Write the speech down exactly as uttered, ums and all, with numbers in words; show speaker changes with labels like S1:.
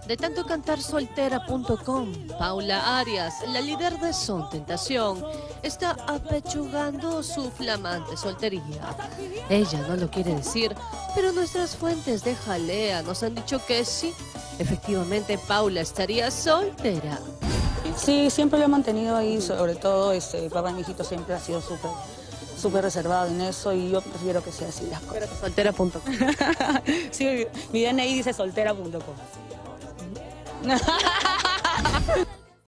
S1: De tanto cantar soltera punto com, Paula Arias, la líder de Son Tentación, está apechugando su flamante soltería. Ella no lo quiere decir, pero nuestras fuentes de Jalea nos han dicho que sí, efectivamente Paula estaría soltera.
S2: Sí, siempre lo he mantenido ahí, sobre todo este, papá de mi hijito siempre ha sido súper súper reservado en eso y yo prefiero que sea así las cosas.
S1: Pero soltera punto com.
S2: Sí, mi D N I dice soltera punto com.